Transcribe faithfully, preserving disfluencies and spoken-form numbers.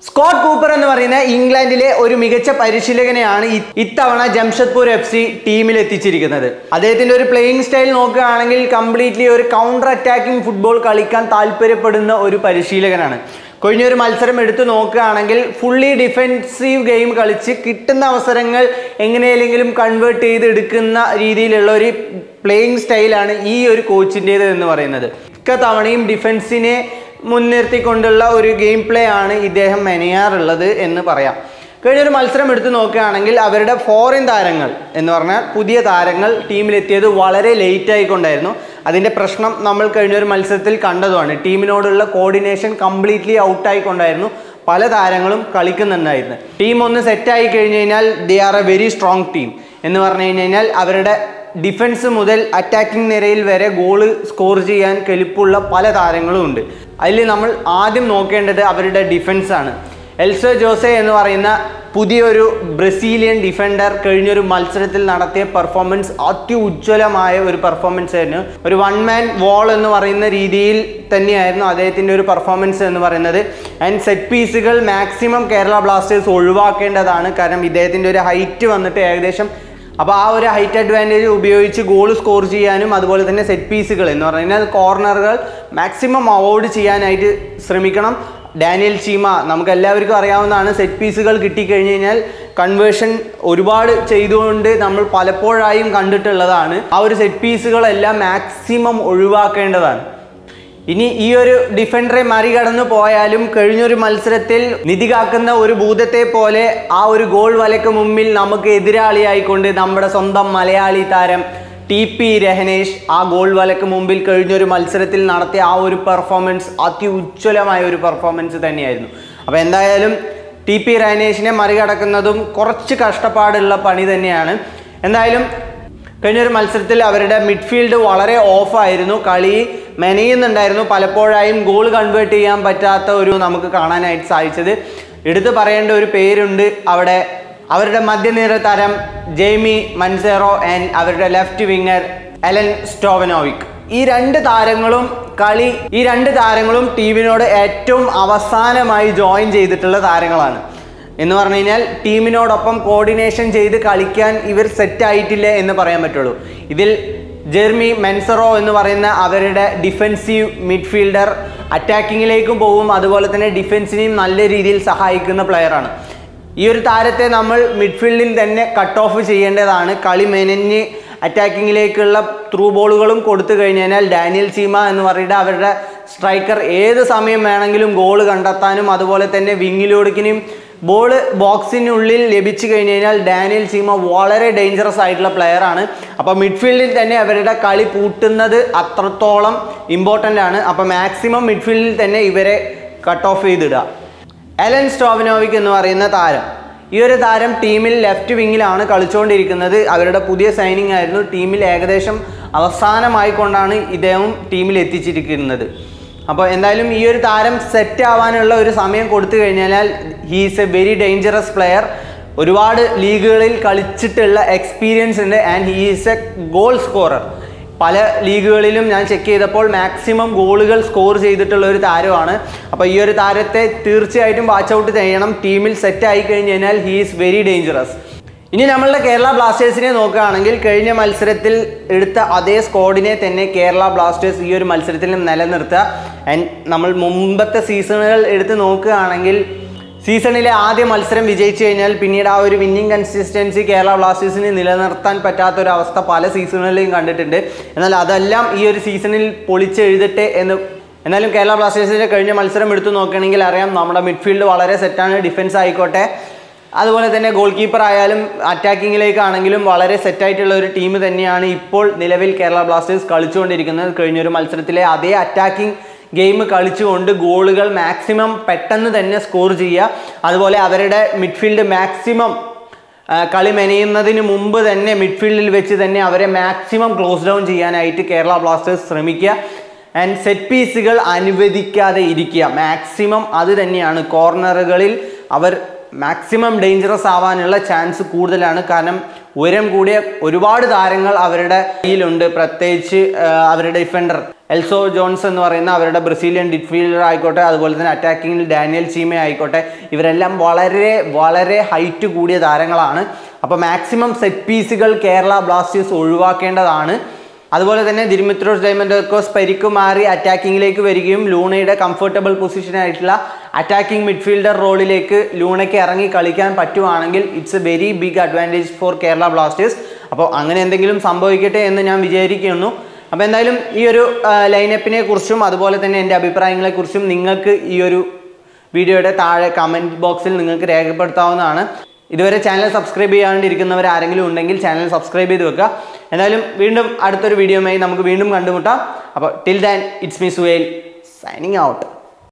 Scott Cooper എന്ന് പറയുന്ന ഇംഗ്ലണ്ടിലെ ഒരു മികച്ച പരിശീലകനെയാണ് ഇത്തവണ ജംഷഡ്പൂർ എഫ് സി ടീമിൽ എത്തിച്ചിരിക്കുന്നത്. അദ്ദേഹത്തിന്റെ ഒരു പ്ലേയിങ് സ്റ്റൈൽ നോക്കുകയാണെങ്കിൽ കംപ്ലീറ്റ്ലി ഒരു കൗണ്ടർ അറ്റാക്കിംഗ് ഫുട്ബോൾ കളിക്കാൻ താല്പര്യപ്പെടുന്ന ഒരു പരിശീലകനാണ്. കഴിഞ്ഞൊരു മത്സരം എടുത്തു നോക്കുകയാണെങ്കിൽ ഫുള്ളി ഡിഫെൻസീവ് ഗെയിം കളിച്ച് കിട്ടുന്ന അവസരങ്ങൾ എങ്ങനെയെങ്കിലും കൺവേർട്ട് ചെയ്ത് എടുക്കുന്ന രീതിയിലുള്ള ഒരു പ്ലേയിങ് സ്റ്റൈലാണ് ഈ ഒരു കോച്ചിൻ്റേത് എന്ന് പറയുന്നത്. മിക്ക തവണയും ഡിഫൻസിനെ മുൻനിർത്തിക്കൊണ്ടുള്ള ഒരു ഗെയിം പ്ലേ ആണ് ഇദ്ദേഹം മെനയാറുള്ളത് എന്ന് പറയാം. കഴിഞ്ഞൊരു മത്സരം എടുത്തു നോക്കുകയാണെങ്കിൽ അവരുടെ ഫോറിൻ താരങ്ങൾ എന്ന് പറഞ്ഞാൽ പുതിയ താരങ്ങൾ ടീമിലെത്തിയത് വളരെ ലേറ്റ് ആയിക്കൊണ്ടായിരുന്നു. അതിൻ്റെ പ്രശ്നം നമ്മൾ കഴിഞ്ഞൊരു മത്സരത്തിൽ കണ്ടതുമാണ്. ടീമിനോടുള്ള കോർഡിനേഷൻ കംപ്ലീറ്റ്ലി ഔട്ടായിക്കൊണ്ടായിരുന്നു പല താരങ്ങളും കളിക്കുന്നുണ്ടായിരുന്നു. ടീം ഒന്ന് സെറ്റായി കഴിഞ്ഞ് കഴിഞ്ഞാൽ they are a very strong team എന്ന് പറഞ്ഞു കഴിഞ്ഞ് കഴിഞ്ഞാൽ അവരുടെ ഡിഫൻസ് മുതൽ അറ്റാക്കിംഗ് നിരയിൽ വരെ ഗോള് സ്കോർ ചെയ്യാൻ കെൽപ്പുള്ള പല താരങ്ങളും ഉണ്ട്. അതിൽ നമ്മൾ ആദ്യം നോക്കേണ്ടത് അവരുടെ ഡിഫൻസാണ്. എൽസോ ജോസെ എന്ന് പറയുന്ന പുതിയൊരു ബ്രസീലിയൻ ഡിഫൻഡർ കഴിഞ്ഞൊരു മത്സരത്തിൽ നടത്തിയ പെർഫോമൻസ് അത്യുജ്വലമായ ഒരു പെർഫോമൻസ് ആയിരുന്നു. ഒരു വൺ മാൻ വാൾ എന്ന് പറയുന്ന രീതിയിൽ തന്നെയായിരുന്നു അദ്ദേഹത്തിൻ്റെ ഒരു പെർഫോമൻസ് എന്ന് പറയുന്നത്. ആൻഡ് സെറ്റ് പീസുകൾ മാക്സിമം കേരള ബ്ലാസ്റ്റേഴ്സ് ഒഴിവാക്കേണ്ടതാണ്. കാരണം ഇദ്ദേഹത്തിൻ്റെ ഒരു ഹൈറ്റ് വന്നിട്ട് ഏകദേശം അപ്പോൾ ആ ഒരു ഹൈറ്റ് അഡ്വാൻറ്റേജ് ഉപയോഗിച്ച് ഗോൾ സ്കോർ ചെയ്യാനും അതുപോലെ തന്നെ സെറ്റ് പീസുകൾ എന്ന് പറഞ്ഞു കഴിഞ്ഞാൽ കോർണറുകൾ മാക്സിമം അവോയ്ഡ് ചെയ്യാനായിട്ട് ശ്രമിക്കണം. ഡാനിയൽ ചീമ നമുക്ക് എല്ലാവർക്കും അറിയാവുന്നതാണ്. സെറ്റ് പീസുകൾ കിട്ടിക്കഴിഞ്ഞ് കഴിഞ്ഞാൽ കൺവേർഷൻ ഒരുപാട് ചെയ്തുകൊണ്ട് നമ്മൾ പലപ്പോഴായും കണ്ടിട്ടുള്ളതാണ്. ആ ഒരു സെറ്റ് പീസുകളെല്ലാം മാക്സിമം ഒഴിവാക്കേണ്ടതാണ്. ഇനി ഈ ഒരു ഡിഫൻഡറെ മറികടന്നു പോയാലും കഴിഞ്ഞൊരു മത്സരത്തിൽ നിധി കാക്കുന്ന ഒരു ഭൂതത്തെ പോലെ ആ ഒരു ഗോൾ വലയ്ക്ക് മുമ്പിൽ നമുക്ക് എതിരാളിയായിക്കൊണ്ട് നമ്മുടെ സ്വന്തം മലയാളി താരം ടി പി രഹനേഷ് ആ ഗോൾ വലയ്ക്ക് മുമ്പിൽ കഴിഞ്ഞൊരു മത്സരത്തിൽ നടത്തിയ ആ ഒരു പെർഫോമൻസ് അത്യുജ്വലമായ ഒരു പെർഫോമൻസ് തന്നെയായിരുന്നു. അപ്പോൾ എന്തായാലും ടി പി രഹനേഷിനെ മറികടക്കുന്നതും കുറച്ച് കഷ്ടപ്പാടുള്ള പണി തന്നെയാണ്. എന്തായാലും കഴിഞ്ഞൊരു മത്സരത്തിൽ അവരുടെ മിഡ്ഫീൽഡ് വളരെ ഓഫായിരുന്നു. കളി മെനയുന്നുണ്ടായിരുന്നു. പലപ്പോഴായും ഗോൾ കൺവേർട്ട് ചെയ്യാൻ പറ്റാത്ത ഒരു നമുക്ക് കാണാനായിട്ട് സാധിച്ചത്. എടുത്തു പറയേണ്ട ഒരു പേരുണ്ട് അവിടെ. അവരുടെ മധ്യനിര താരം ജെയ്മി മൻസേറോ ആൻഡ് അവരുടെ ലെഫ്റ്റ് വിങ്ങർ എലൻ സ്റ്റോവനോവിക്. ഈ രണ്ട് താരങ്ങളും കളി ഈ രണ്ട് താരങ്ങളും ടീമിനോട് ഏറ്റവും അവസാനമായി ജോയിൻ ചെയ്തിട്ടുള്ള താരങ്ങളാണ് എന്ന് പറഞ്ഞു കഴിഞ്ഞാൽ ടീമിനോടൊപ്പം കോർഡിനേഷൻ ചെയ്ത് കളിക്കാൻ ഇവർ സെറ്റായിട്ടില്ല എന്ന് പറയാൻ പറ്റുള്ളൂ. ഇതിൽ ജെർമി മെൻസറോ എന്ന് പറയുന്ന അവരുടെ ഡിഫെൻസീവ് മിഡ്ഫീൽഡർ അറ്റാക്കിങ്ങിലേക്കും പോകും, അതുപോലെ തന്നെ ഡിഫെൻസിനെയും നല്ല രീതിയിൽ സഹായിക്കുന്ന പ്ലെയറാണ്. ഈ ഒരു താരത്തെ നമ്മൾ മിഡ്ഫീൽഡിൽ തന്നെ കട്ട് ഓഫ് ചെയ്യേണ്ടതാണ്. കളി മെനഞ്ഞ് അറ്റാക്കിങ്ങിലേക്കുള്ള ത്രൂ ബോളുകളും കൊടുത്തു കഴിഞ്ഞാൽ ഡാനിയൽ ചീമ എന്ന് പറയുന്ന അവരുടെ സ്ട്രൈക്കർ ഏത് സമയം വേണമെങ്കിലും ഗോൾ കണ്ടെത്താനും അതുപോലെ തന്നെ വിങ്ങിലൊടുക്കിനും ബോൾ ബോക്സിനുള്ളിൽ ലഭിച്ചു കഴിഞ്ഞ് കഴിഞ്ഞാൽ ഡാനിയൽ ചീമ വളരെ ഡേഞ്ചറസ് ആയിട്ടുള്ള പ്ലെയറാണ്. അപ്പോൾ മിഡ്ഫീൽഡിൽ തന്നെ അവരുടെ കളി പൂട്ടുന്നത് അത്രത്തോളം ഇമ്പോർട്ടൻ്റ് ആണ്. അപ്പോൾ മാക്സിമം മിഡ്ഫീൽഡിൽ തന്നെ ഇവരെ കട്ട് ഓഫ് ചെയ്തിടുക. എലൻ സ്റ്റോവനോവിക് എന്ന് പറയുന്ന താരം, ഈ ഒരു താരം ടീമിൽ ലെഫ്റ്റ് വിങ്ങിലാണ് കളിച്ചുകൊണ്ടിരിക്കുന്നത്. അവരുടെ പുതിയ സൈനിങ് ആയിരുന്നു. ടീമിൽ ഏകദേശം അവസാനമായിക്കൊണ്ടാണ് ഇദ്ദേഹം ടീമിൽ എത്തിച്ചിരിക്കുന്നത്. അപ്പോൾ എന്തായാലും ഈ ഒരു താരം സെറ്റ് ആവാനുള്ള ഒരു സമയം കൊടുത്തു കഴിഞ്ഞാൽ he's a very dangerous player. ഒരുപാട് ലീഗുകളിൽ കളിച്ചിട്ടുള്ള എക്സ്പീരിയൻസ് ഉണ്ട് and he is a goal scorer. പല ലീഗുകളിലും ഞാൻ ചെക്ക് ചെയ്തപ്പോൾ മാക്സിമം ഗോളുകൾ സ്കോർ ചെയ്തിട്ടുള്ള ഒരു താരമാണ്. അപ്പോൾ ഈ ഒരു താരത്തെ തീർച്ചയായിട്ടും വാച്ച് ഔട്ട് ചെയ്യണം. ടീമിൽ സെറ്റ് ആയി കഴിഞ്ഞ് കഴിഞ്ഞാൽ ഹീ ഈസ് വെരി ഡേഞ്ചറസ്. ഇനി നമ്മളുടെ കേരള ബ്ലാസ്റ്റേഴ്സിനെ നോക്കുകയാണെങ്കിൽ കഴിഞ്ഞ മത്സരത്തിൽ എടുത്ത അതേ സ്ക്വാഡിനെ തന്നെ കേരള ബ്ലാസ്റ്റേഴ്സ് ഈ ഒരു മത്സരത്തിൽ നിലനിർത്തുക. ആൻഡ് നമ്മൾ മുമ്പത്തെ സീസണുകൾ എടുത്ത് നോക്കുകയാണെങ്കിൽ സീസണിലെ ആദ്യ മത്സരം വിജയിച്ചു കഴിഞ്ഞാൽ പിന്നീട് ആ ഒരു വിന്നിങ് കൺസിസ്റ്റൻസി കേരള ബ്ലാസ്റ്റേഴ്സിന് നിലനിർത്താൻ പറ്റാത്തൊരവസ്ഥ പല സീസണുകളിലും കണ്ടിട്ടുണ്ട്. എന്നാൽ അതെല്ലാം ഈ ഒരു സീസണിൽ പൊളിച്ചെഴുതട്ടെ എന്ന്. എന്നാലും കേരള ബ്ലാസ്റ്റേഴ്സിൻ്റെ കഴിഞ്ഞ മത്സരം എടുത്തു നോക്കുകയാണെങ്കിൽ അറിയാം നമ്മുടെ മിഡ്ഫീൽഡ് വളരെ സെറ്റാണ്. ഡിഫൻസ് ആയിക്കോട്ടെ അതുപോലെ തന്നെ ഗോൾ കീപ്പർ ആയാലും അറ്റാക്കിങ്ങിലേക്കാണെങ്കിലും വളരെ സെറ്റായിട്ടുള്ള ഒരു ടീം തന്നെയാണ് ഇപ്പോൾ നിലവിൽ കേരള ബ്ലാസ്റ്റേഴ്സ് കളിച്ചുകൊണ്ടിരിക്കുന്നത്. കഴിഞ്ഞൊരു മത്സരത്തിലെ അതേ അറ്റാക്കിംഗ് ഗെയിം കളിച്ചുകൊണ്ട് ഗോളുകൾ മാക്സിമം പെട്ടെന്ന് തന്നെ സ്കോർ ചെയ്യുക. അതുപോലെ അവരുടെ മിഡ്ഫീൽഡ് മാക്സിമം കളി മെനയുന്നതിന് മുമ്പ് തന്നെ മിഡ്ഫീൽഡിൽ വെച്ച് തന്നെ അവരെ മാക്സിമം ക്ലോസ് ഡൗൺ ചെയ്യാനായിട്ട് കേരള ബ്ലാസ്റ്റേഴ്സ് ശ്രമിക്കുക. ആൻഡ് സെറ്റ് പീസുകൾ അനുവദിക്കാതെ ഇരിക്കുക മാക്സിമം. അത് തന്നെയാണ് കോർണറുകളിൽ അവർ മാക്സിമം ഡേഞ്ചറസ് ആവാനുള്ള ചാൻസ് കൂടുതലാണ്. കാരണം ഉയരം കൂടിയ ഒരുപാട് താരങ്ങൾ അവരുടെ കയ്യിലുണ്ട്. പ്രത്യേകിച്ച് അവരുടെ ഡിഫൻഡർ എൽസോ ജോൺസ് എന്ന് പറയുന്ന അവരുടെ ബ്രസീലിയൻ മിഡ്ഫീൽഡർ ആയിക്കോട്ടെ, അതുപോലെ തന്നെ അറ്റാക്കിങ്ങിൽ ഡാനിയൽ ചീമ ആയിക്കോട്ടെ, ഇവരെല്ലാം വളരെ വളരെ ഹൈറ്റ് കൂടിയ താരങ്ങളാണ്. അപ്പോൾ മാക്സിമം സെറ്റ് പീസുകൾ കേരള ബ്ലാസ്റ്റേഴ്സ് ഒഴിവാക്കേണ്ടതാണ്. അതുപോലെ തന്നെ ദിമിത്രോസ് ഡൈമൻഡോർക്കോസ് പരിക്ക് മാറി അറ്റാക്കിങ്ങിലേക്ക് വരികയും ലൂണയുടെ കംഫർട്ടബിൾ പൊസിഷനായിട്ടുള്ള അറ്റാക്കിംഗ് മിഡ്ഫീൽഡർ റോളിലേക്ക് ലൂണയ്ക്ക് ഇറങ്ങി കളിക്കാൻ പറ്റുവാണെങ്കിൽ it's a very big advantage for Kerala Blasters. അപ്പോൾ അങ്ങനെ എന്തെങ്കിലും സംഭവിക്കട്ടെ എന്ന് ഞാൻ വിചാരിക്കുന്നു. അപ്പോൾ എന്തായാലും ഈ ഒരു ലൈനപ്പിനെ കുറിച്ചും അതുപോലെ തന്നെ എൻ്റെ അഭിപ്രായങ്ങളെക്കുറിച്ചും നിങ്ങൾക്ക് ഈ ഒരു വീഡിയോയുടെ താഴെ കമൻറ്റ് ബോക്സിൽ നിങ്ങൾക്ക് രേഖപ്പെടുത്താവുന്നതാണ്. ഇതുവരെ ചാനൽ സബ്സ്ക്രൈബ് ചെയ്യാണ്ടിരിക്കുന്നവർ ആരെങ്കിലും ഉണ്ടെങ്കിൽ ചാനൽ സബ്സ്ക്രൈബ് ചെയ്ത് വെക്കുക. എന്തായാലും വീണ്ടും അടുത്തൊരു വീഡിയോയുമായി നമുക്ക് വീണ്ടും കണ്ടുമുട്ടാം. അപ്പോൾ till then it's me Suhail signing out.